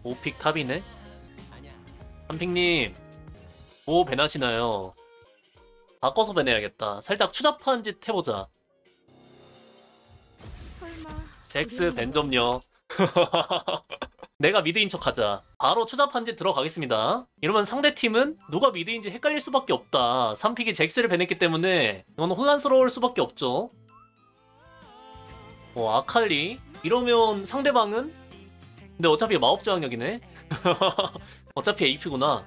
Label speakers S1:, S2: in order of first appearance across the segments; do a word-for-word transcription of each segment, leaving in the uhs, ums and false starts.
S1: 오픽 탑이네? 한픽님 뭐 배나시나요? 바꿔서 배내야겠다. 살짝 추잡한 짓 해보자.
S2: 설마
S1: 잭스 밴 좀요. 내가 미드인 척 하자. 바로 추잡한 짓 들어가겠습니다. 이러면 상대팀은 누가 미드인지 헷갈릴 수밖에 없다. 삼 픽이 잭스를 배냈기 때문에 이건 혼란스러울 수밖에 없죠. 어, 아칼리 이러면 상대방은? 근데 어차피 마법 저항력이네. 어차피 에이피구나.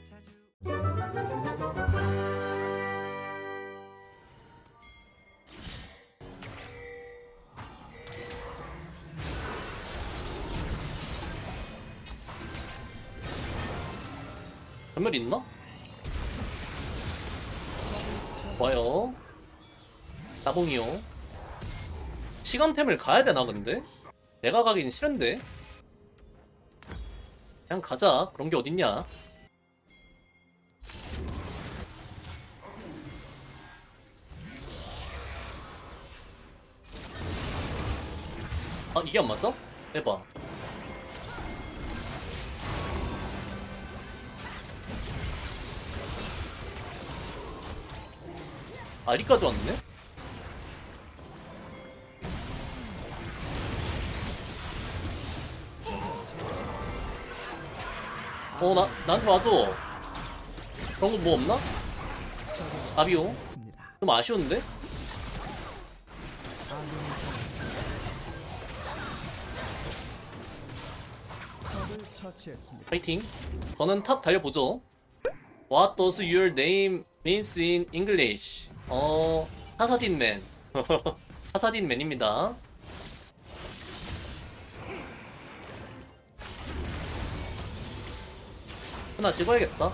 S1: 전멸 있나? 좋아요. 나봉이요. 시간템을 가야 되나 근데? 내가 가긴 싫은데? 그냥 가자. 그런 게 어딨냐? 아 이게 안 맞아? 해봐. 아리까지 왔네? 어, 나, 나한테 와줘. 그런 거 뭐 없나? 아비오. 좀 아쉬운데? 파이팅. 저는 탑 달려보죠. What does your name means in English? 어, 하사딘맨. 하사딘맨입니다. 하나 찍어야겠다.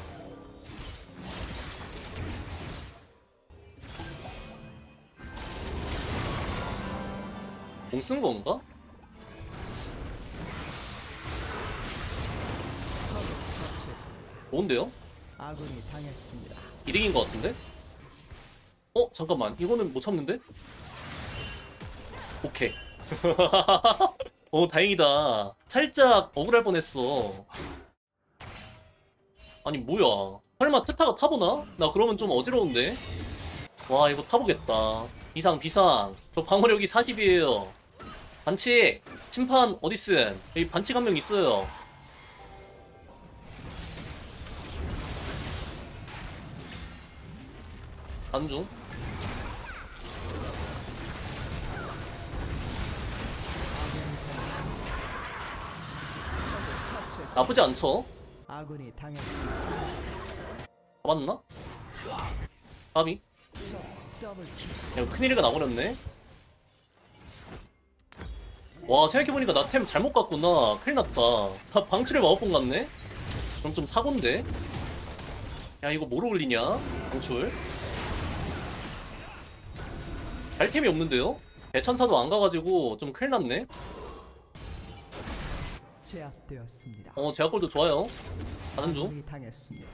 S1: 공 쓴 건가? 좋은데요?
S3: 아군이 당했습니다.
S1: 이득인 것 같은데? 어? 잠깐만 이거는 못 참는데? 오케이. 어 다행이다. 살짝 억울할 뻔했어. 아니 뭐야 설마 트타가 타보나? 나 그러면 좀 어지러운데? 와 이거 타보겠다. 비상 비상 저 방어력이 사십이에요 반칙! 심판 어디슨? 여기 반칙 한 명 있어요. 안중 나쁘지 않죠?
S3: 아군이 당했습니다.
S1: 잡았나? 까비? 야, 큰일이가 나버렸네? 와 생각해보니까 나 템 잘못 갔구나. 큰일났다. 다 방출의 마법봉 같네? 그럼 좀 사고인데? 야 이거 뭐로 올리냐? 방출 발템이 없는데요? 대천사도 안 가가지고 좀 큰일났네?
S3: 제압되었습니다.
S1: 어 제약골도 좋아요. 가는 중.
S3: 아군이 당했습니다.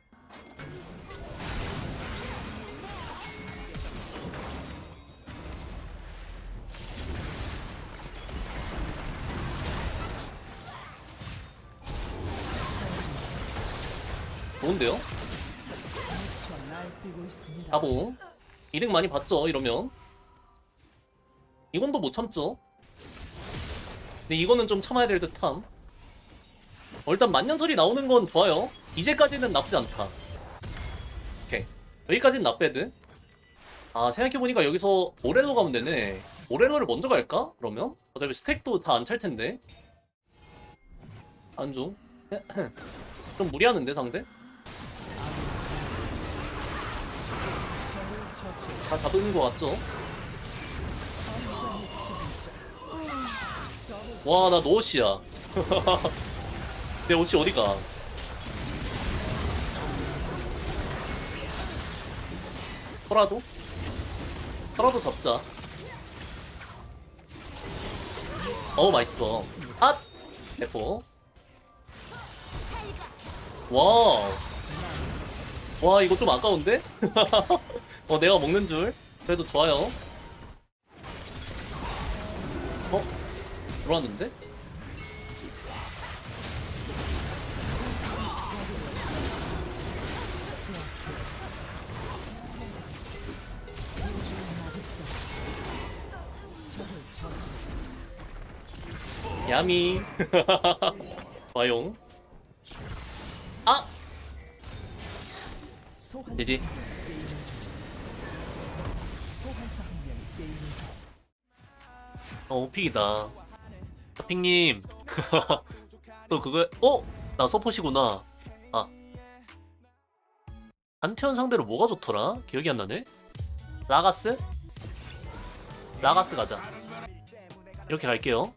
S1: 좋은데요?
S3: 저 날뛰고 있습니다.
S1: 가봉 이득 많이 봤죠 이러면. 이건도 못 참죠. 근데 이거는 좀 참아야 될 듯함. 어, 일단 만년설이 나오는 건 좋아요. 이제까지는 나쁘지 않다. 오케이 여기까지는 나빼드. 아 생각해보니까 여기서 모렐로 가면 되네. 모렐로를 먼저 갈까? 그러면? 어차피 스택도 다 안 찰 텐데. 안중 좀 무리하는데 상대? 다 잡은 거 같죠? 와 나 노옷이야. 내 옷이 어디가? 설아도? 설아도 잡자. 어우 맛있어. 앗! 대포. 와우. 와 이거 좀 아까운데? 어 내가 먹는 줄. 그래도 좋아요. 어? 들어왔는데? 야미. 와용. 아!
S3: 소환사
S1: 되지?
S3: 한 명이 게임을 종료했습니다. 소환사 한 명이 게임을 종
S1: 어, 오픽이다. 핑님. 또 그거, 어? 나 서폿이구나. 아. 안태현 상대로 뭐가 좋더라? 기억이 안 나네? 라가스? 라가스 가자. 이렇게 갈게요.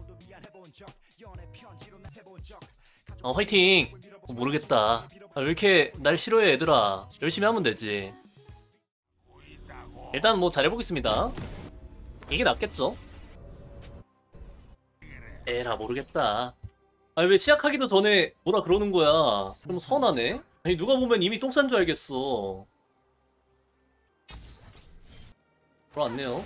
S1: 어, 화이팅! 어, 모르겠다. 아, 왜 이렇게 날 싫어해, 얘들아. 열심히 하면 되지. 일단 뭐 잘해보겠습니다. 이게 낫겠죠? 에라, 모르겠다. 아니, 왜 시작하기도 전에 뭐라 그러는 거야. 좀 서운하네. 아니, 누가 보면 이미 똥 싼 줄 알겠어. 돌아왔네요.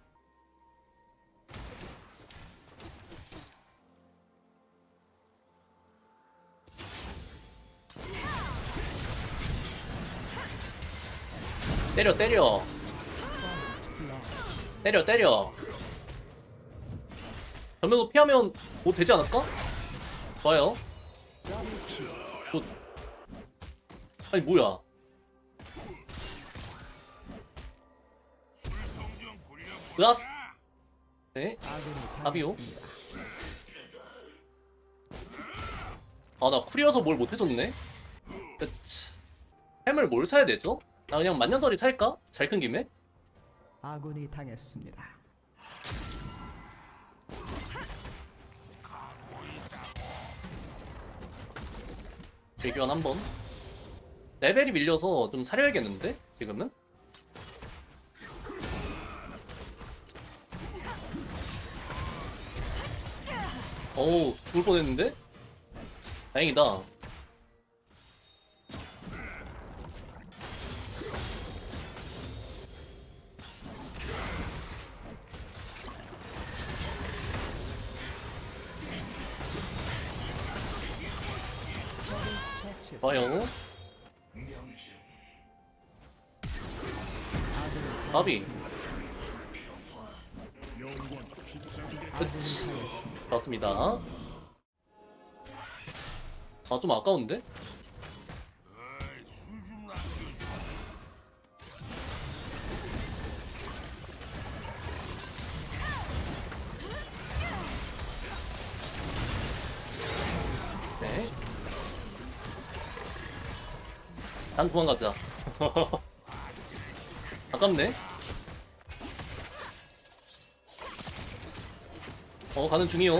S1: 때려 때려 때려 때려. 전면도 피하면 뭐 되지 않을까? 좋아요. 굿. 아니 뭐야. 으악. 네.
S3: 아군이
S1: 아비오.
S3: 당했습니다.
S1: 아, 나 쿨이어서 뭘 못해줬네. 그치. 햄을 뭘 사야 되죠? 나 그냥 만년설이 살까? 잘 큰 김에?
S3: 아군이 당했습니다.
S1: 대교환 한번. 레벨이 밀려서 좀 사려야겠는데? 지금은? 어우, 죽을 뻔했는데? 다행이다. 좋아요. 바비. 그치. 좋습니다. 아, 좀 아까운데? 네. 난 도망가자. 아깝네. 어, 가는 중이요.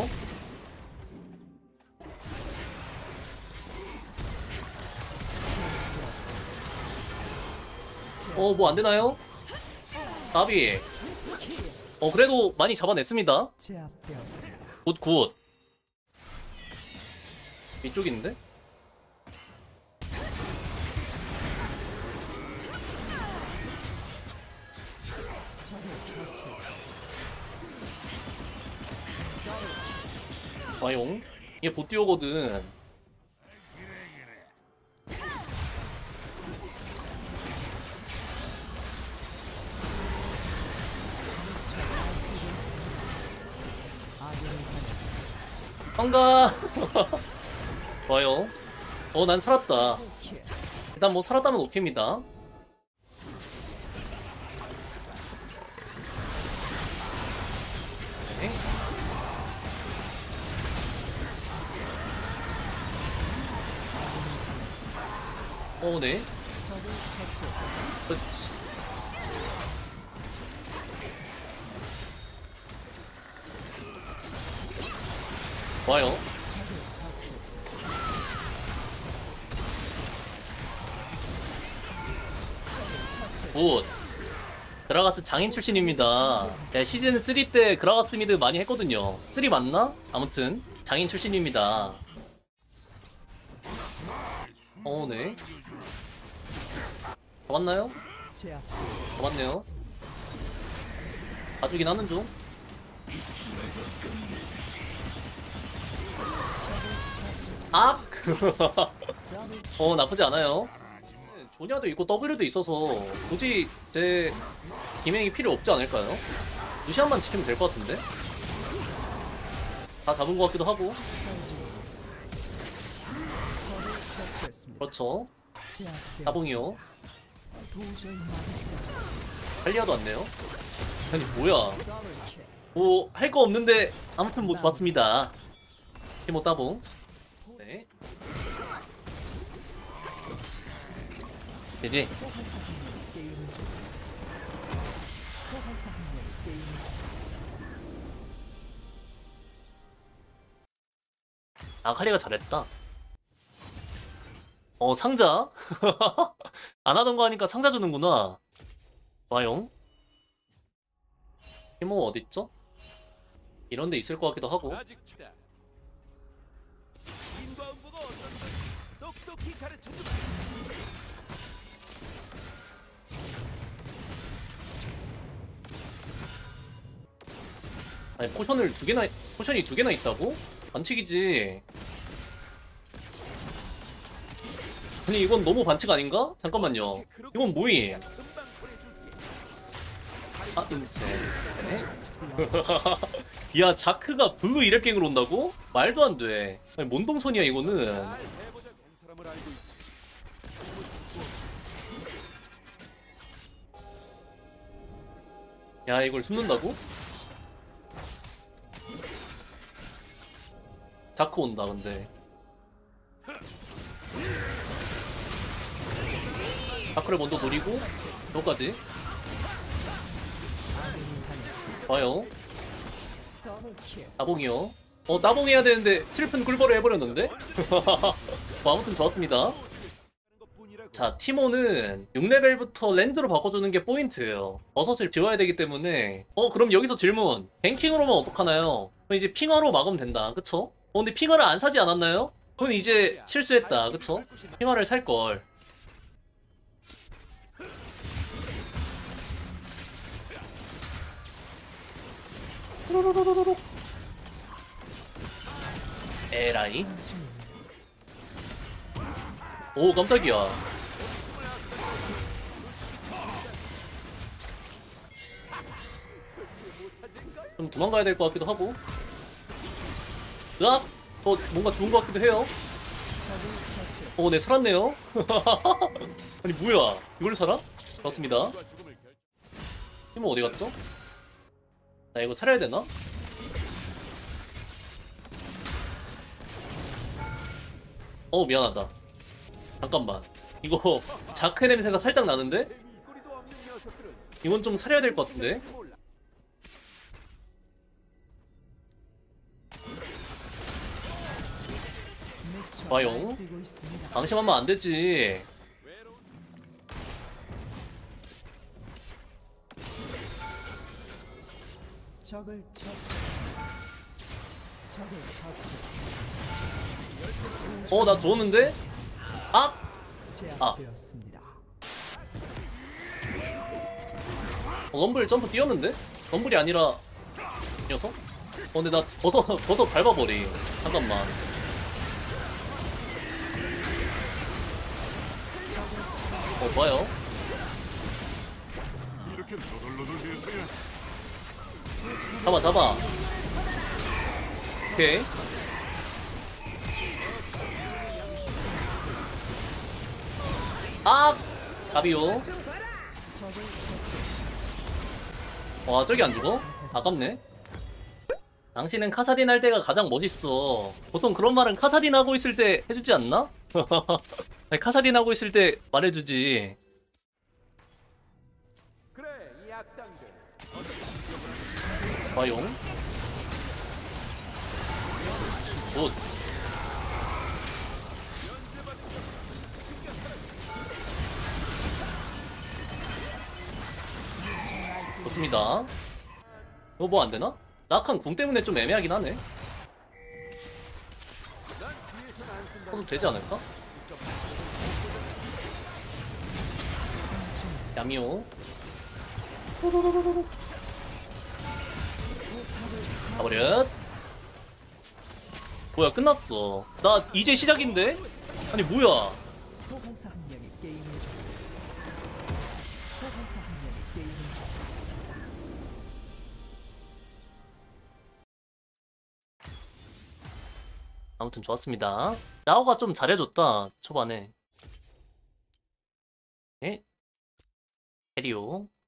S1: 어, 뭐 안되나요? 나비. 어, 그래도 많이 잡아냈습니다.
S3: 제압되었습니다.
S1: 굿, 굿. 이쪽인데? 와용. 이게 보띠오거든. 반가. 좋아요. 어, 난 살았다. 일단 뭐 살았다면 오케이입니다. 네. 어, 네. 그렇지. 좋아요. 굿. 그라가스 장인 출신입니다. 네, 시즌 쓰리 때 그라가스 미드 많이 했거든요. 쓰리 맞나? 아무튼 장인 출신입니다. 어, 네. 잡았나요? 잡았네요. 봐주긴 하는 중. 악! 어, 나쁘지 않아요. 조냐도 있고 W도 있어서 굳이 제 김행이 필요 없지 않을까요? 루시안만 지키면 될 것 같은데? 다 잡은 것 같기도 하고.
S3: 적을 처치했습니다.
S1: 그렇죠.
S3: 제압되었습니다.
S1: 따봉이요.
S3: 도저히 막을 수 없습니다.
S1: 할리아도 왔네요. 아니 뭐야.
S3: 더블킬.
S1: 뭐 할 거 없는데 아무튼 뭐 좋았습니다. 티모 따봉. 네. 이제
S3: 소환사 한 명이 게임을 종료했습니다. 소환사 한 명이 게임을 종료했습니다.
S1: 아칼리가 잘했다. 어 상자? 안 하던 거 하니까 상자 주는구나. 좋아요. 티모 어딨죠? 이런 데 있을 것 같기도 하고.
S2: 아직 치다. 인과응보가 어떤 건지 똑똑히 가르쳐주마.
S1: 아니 포션을 두 개나 포션이 두 개나 있다고? 반칙이지. 아니 이건 너무 반칙 아닌가? 잠깐만요. 이건 뭐임?
S2: 금방 보내줄게.
S1: 아 인생. 네? 야 자크가 블루 이랩갱으로 온다고? 말도 안 돼. 아니 뭔 동선이야 이거는.
S2: 잘 해보자. 된 사람을 알고 있지.
S1: 야 이걸 숨는다고? 자크 온다 근데. 자크를 먼저 노리고 여기까지.
S3: 아군이 당했습니다.
S1: 봐요.
S3: 더블킬.
S1: 나봉이요. 어 나봉 해야 되는데 슬픈 꿀벌을 해버렸는데? 뭐 아무튼 좋았습니다.
S2: 하는 것뿐이라고.
S1: 자 티모는 육 레벨부터 랜드로 바꿔주는 게 포인트예요. 버섯을 지워야 되기 때문에. 어 그럼 여기서 질문. 뱅킹으로만 어떡하나요? 그럼 이제 핑화로 막으면 된다 그쵸? 어 근데 핑화를 안 사지 않았나요? 그건 이제 실수했다 그쵸? 핑화를 살걸. 에라이. 오 깜짝이야. 좀 도망가야 될 것 같기도 하고. 으악! 어 뭔가 죽은 것 같기도 해요.
S3: 적을 처치했습니다.
S1: 어 네 살았네요. 아니 뭐야 이걸 살아? 좋습니다.
S2: 누가 죽음을 결-
S1: 팀은 어디 갔죠? 나 이거 살아야 되나? 어 미안하다. 잠깐만 이거 자크 냄새가 살짝 나는데?
S2: 꼬리도 없는 녀석들은
S1: 이건 좀 살려야 될 것 같은데?
S2: 몰라.
S3: 미쳐
S1: 좋아요.
S3: 날뛰고 있습니다.
S1: 방심하면 안 되지.
S2: 외로운
S3: 적을 처치했습니다. 적을 처치했습니다.
S1: 어 나 죽었는데? 아!
S3: 제압되었습니다.
S1: 어, 럼블 점프 뛰었는데? 럼블이 아니라 이 녀석? 어 근데 나 버섯 버섯 밟아버리. 잠깐만. 어 좋아요.
S2: 이렇게 너덜너덜해서야
S1: 잡아 잡아. 오케이. 아! 가비요.
S3: 적을 처치했습니다.
S1: 와 저기 안 죽어? 아깝네. 당신은 카사딘 할 때가 가장 멋있어. 보통 그런 말은 카사딘 하고 있을 때 해주지 않나? 아니, 카사딘 하고 있을 때 말해주지.
S2: 그래 이 악당들
S1: 과용. 굿. 좋습니다. 이거 뭐 안되나? 낙한 궁 때문에 좀 애매하긴 하네. 써도 되지 않을까? 야미오. 가버렸. 뭐야 끝났어. 나 이제 시작인데? 아니 뭐야.
S3: 소환사 한 명이 게임을 종료했습니다. 소환사 한 명이 게임을 종료했습니다.
S1: 아무튼 좋았습니다. 나오가 좀 잘해줬다 초반에. 네. 캐리오